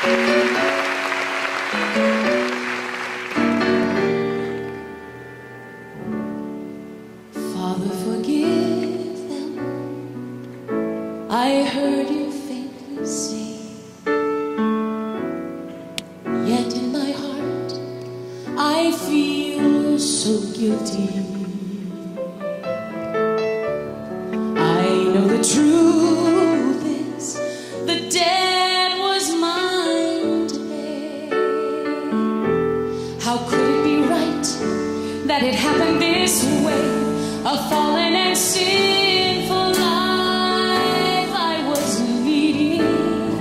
Father, forgive them, I heard you faintly say, yet in my heart I feel so guilty. I know the truth is the debt was mine to pay. How could it be right that it happened this way? A fallen and sinful life I was leading.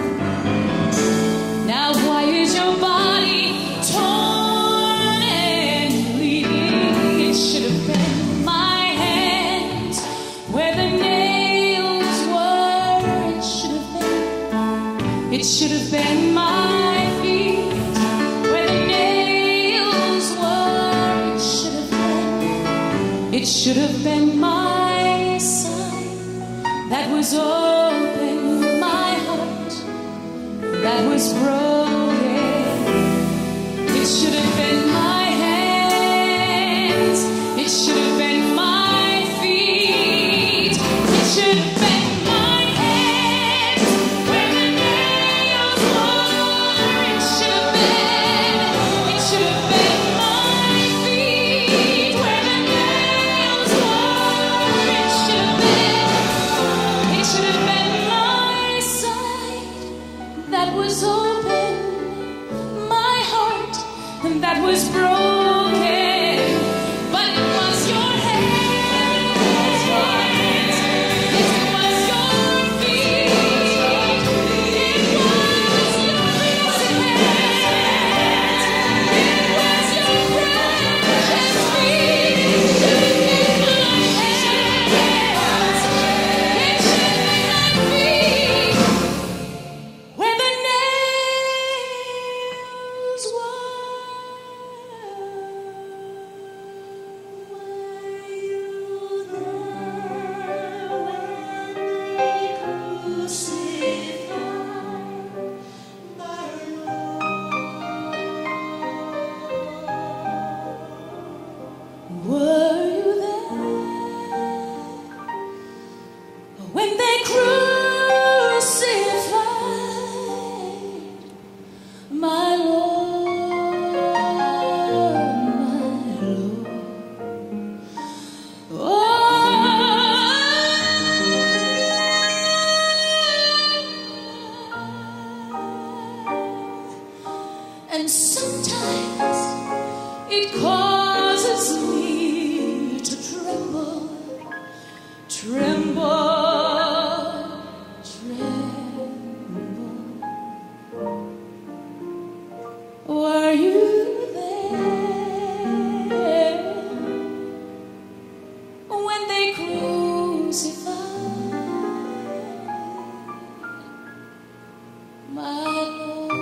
Now why is your body torn and bleeding? It should have been my hands where the nails were. It should have been my feet where the nails were. It should have been my side that was open, my heart that was broken. It should have been my hands. It should have been my feet. It should have been my hands where the nails were. It should have been my feet where the nails were. It should have been my side that was open, my heart that was broken. But it was your hands, it was your feet, it was your hands, it was your precious feet. It should have been my hands, it should have been my feet where the nails were. Were you there when they crucified my Lord? Were you there when they crucified my Lord, my Lord? And sometimes it causes me to tremble, tremble, tremble. Were you there when they crucified my Lord?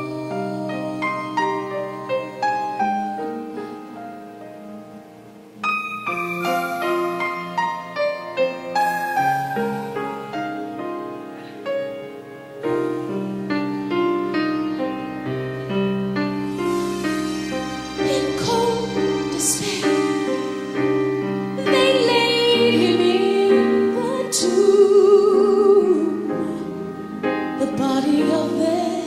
In cold despair, they laid him in the tomb, the body of their